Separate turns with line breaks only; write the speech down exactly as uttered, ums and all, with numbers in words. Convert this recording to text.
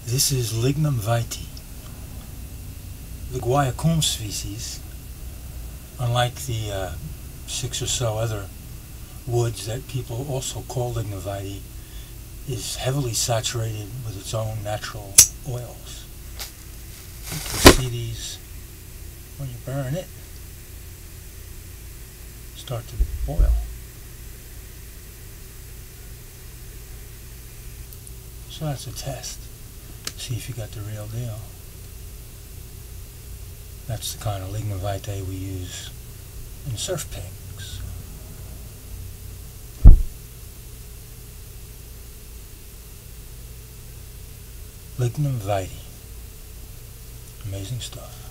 This is Lignum Vitae. The Guaiacum species, unlike the uh, six or so other woods that people also call Lignum Vitae, is heavily saturated with its own natural oils. You can see these when you burn it start to boil. So that's a test. See if you got the real deal. That's the kind of Lignum Vitae we use in Surfpicks. Lignum Vitae. Amazing stuff.